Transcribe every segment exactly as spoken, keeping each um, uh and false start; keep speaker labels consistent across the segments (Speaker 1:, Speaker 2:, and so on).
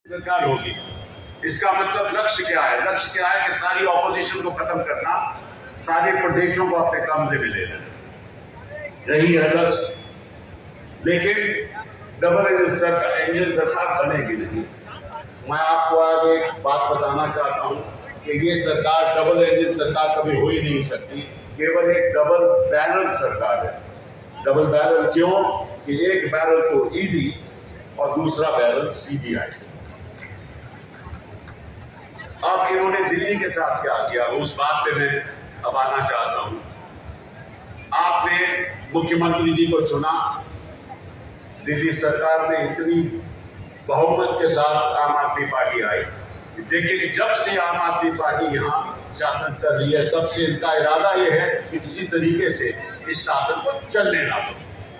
Speaker 1: सरकार होगी। इसका मतलब लक्ष्य क्या है? लक्ष्य क्या है कि सारी ऑपोजिशन को खत्म करना, सारे प्रदेशों को अपने कब्जे में ले लेना, यही है लक्ष्य। लेकिन डबल इंजन सरकार बनेगी नहीं। मैं आपको आज एक बात बताना चाहता हूं कि ये सरकार डबल इंजन सरकार कभी हो ही नहीं सकती। केवल एक डबल बैरल सरकार है। डबल बैरल क्यों? कि एक बैरल तो ईडी और दूसरा बैरल सीबीआई। अब इन्होंने दिल्ली के साथ क्या किया, उस बात पे मैं अब आना चाहता हूं। आपने मुख्यमंत्री जी को चुना, दिल्ली सरकार में इतनी बहुमत के साथ आम आदमी पार्टी आई, लेकिन जब से आम आदमी पार्टी यहाँ शासन कर रही है, तब से इनका इरादा यह है कि किसी तरीके से इस शासन को चलने ना दो।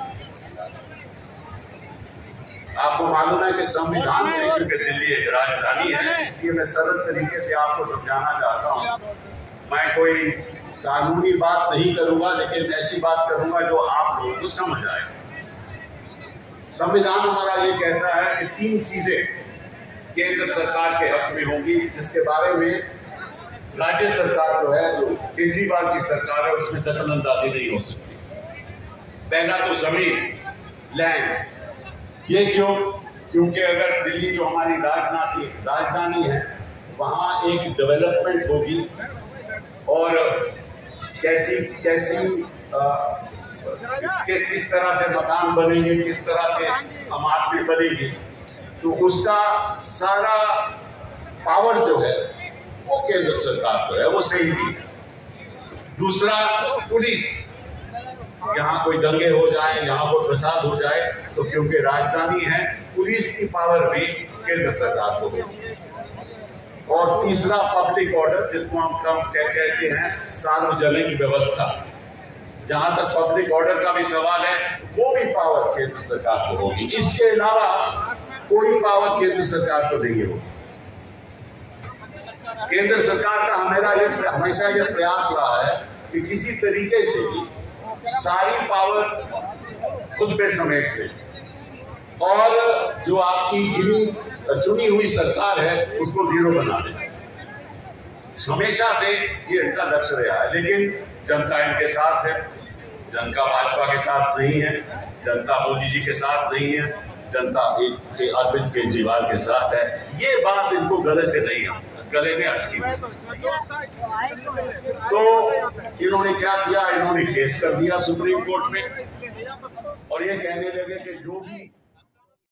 Speaker 1: आपको मालूम है कि संविधान में क्योंकि दिल्ली एक राजधानी है, इसलिए मैं सरल तरीके से आपको समझाना चाहता हूँ। मैं कोई कानूनी बात नहीं करूंगा, लेकिन ऐसी बात करूंगा जो आप लोगों को समझ आए। संविधान हमारा ये कहता है कि तीन चीजें केंद्र सरकार के हक में होंगी, जिसके बारे में राज्य सरकार जो है, जो केजरीवाल की सरकार है, उसमें दखलंदाजी नहीं हो सकती। पहला तो जमीन, लैंड। ये क्यों? क्योंकि अगर दिल्ली जो हमारी राजधानी राजधानी है, वहां एक डेवलपमेंट होगी और कैसी कैसी आ, कि किस तरह से मकान बनेंगे, किस तरह से इमारतें बनेगी, तो उसका सारा पावर जो है वो केंद्र सरकार को है, वो सही भी है। दूसरा, पुलिस। यहाँ कोई दंगे हो जाए, यहाँ कोई फसाद हो जाए, तो क्योंकि राजधानी है, पुलिस की पावर भी केंद्र सरकार को होगी। और तीसरा, पब्लिक ऑर्डर, जिसको हम कम कहते हैं सार्वजनिक व्यवस्था। जहां तक पब्लिक ऑर्डर का भी सवाल है, वो भी पावर केंद्र सरकार को होगी। इसके अलावा कोई पावर केंद्र सरकार को नहीं होगी। केंद्र सरकार का मेरा ये हमेशा ये प्रयास रहा है कि किसी तरीके से भी सारी पावर खुद पे समेट ले, और जो आपकी गिनी चुनी हुई सरकार है उसको जीरो बना दे। हमेशा से ये इनका लक्ष्य रहा है, लेकिन जनता इनके साथ है। जनता भाजपा के साथ नहीं है, जनता मोदी जी के साथ नहीं है, जनता अरविंद केजरीवाल के साथ है। ये बात इनको गले से नहीं है, गले में अटकी। तो इन्होंने क्या किया? इन्होंने केस कर दिया सुप्रीम कोर्ट में, और ये कहने लगे कि जो भी